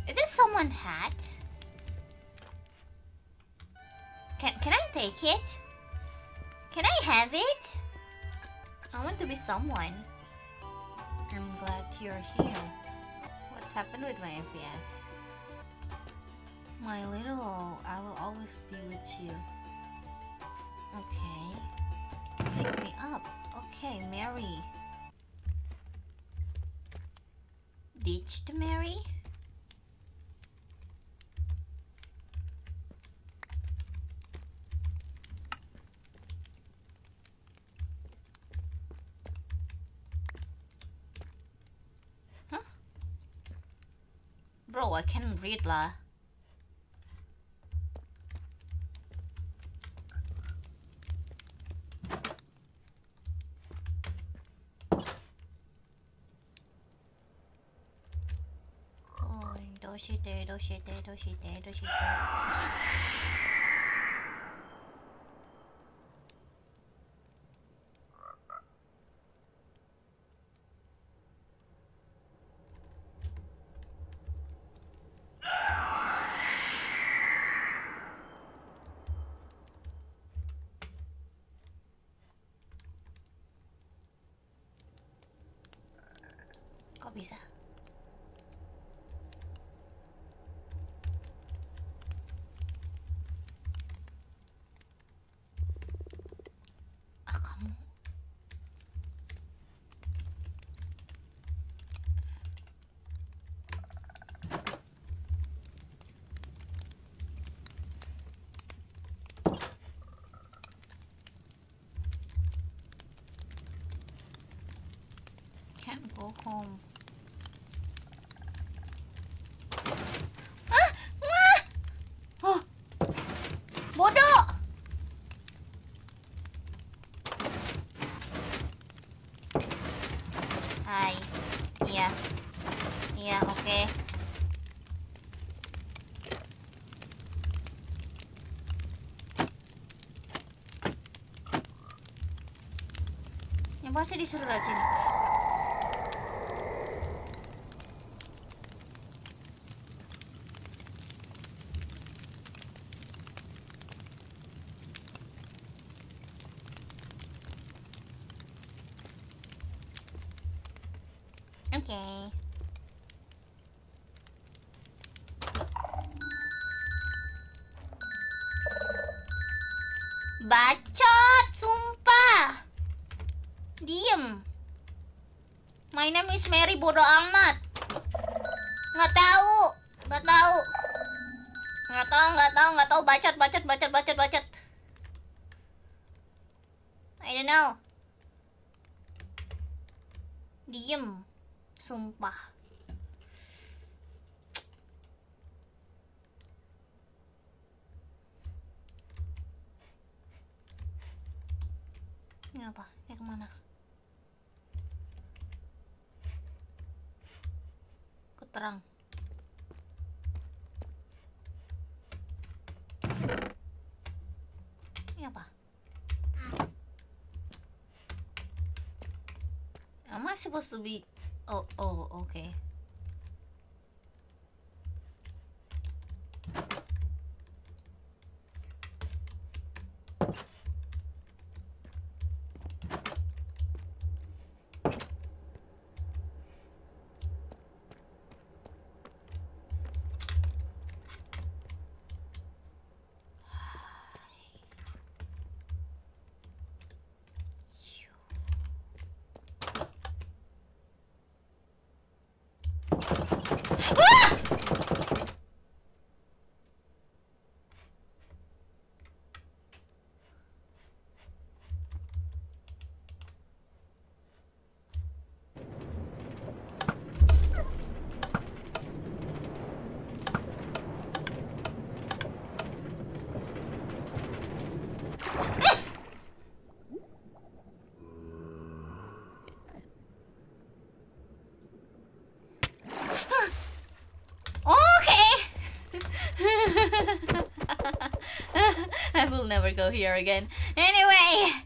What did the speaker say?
Is this someone's hat? Can I take it? Can I have it? I want to be someone. I'm glad you're here. What's happened with my FPS? My little, I will always be with you. Okay. Pick me up. Okay, Mary. Ditched Mary? Huh? Bro, I can't read lah. Kok bisa? Kamu can't go home. Oh, bodoh. Hai. Iya. Iya, oke. Yang pasti disuruh aja nih. Oke. Bacot, sumpah. Diem. My name is Mary, bodoh amat. Nggak tahu. Bacot. I don't know. Diem. Sumpah. Ini apa? Ini kemana? Keterang. Ini apa? Am I supposed to be... Oh, okay. I will never go here again. Anyway,